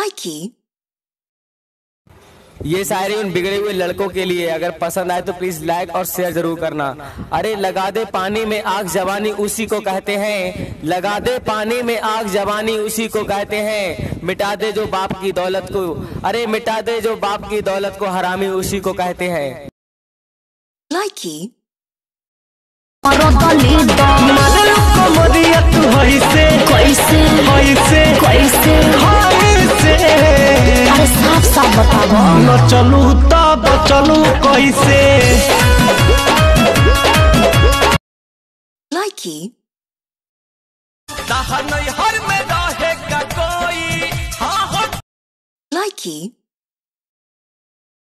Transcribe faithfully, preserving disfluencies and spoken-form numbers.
Likey. ये शायरी उन बिगड़े हुए लड़कों के लिए। अगर पसंद आए तो प्लीज लाइक और शेयर जरूर करना। अरे लगा दे पानी में आग जवानी उसी को कहते हैं, लगा दे पानी में आग जवानी उसी को कहते हैं। मिटा दे जो बाप की दौलत को, अरे मिटा दे जो बाप की दौलत को हरामी उसी को कहते हैं। Likey. कैसे कैसे कैसे अरे साफ साफ बताओ न चलू तब चलू कैसे। Likey. हर में रहेगा कोई हाँ। Likey.